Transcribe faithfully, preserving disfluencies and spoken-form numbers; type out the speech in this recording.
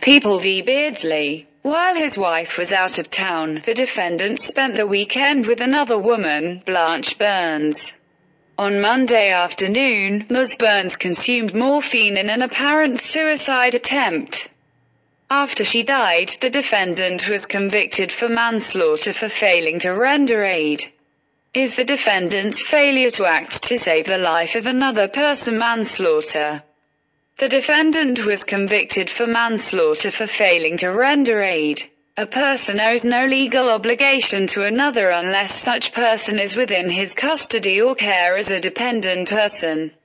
People v. Beardsley. While his wife was out of town, the defendant spent the weekend with another woman, Blanche Burns. On Monday afternoon, Miz Burns consumed morphine in an apparent suicide attempt. After she died, the defendant was convicted for manslaughter for failing to render aid. Is the defendant's failure to act to save the life of another person manslaughter? The defendant was convicted for manslaughter for failing to render aid. A person owes no legal obligation to another unless such person is within his custody or care as a dependent person.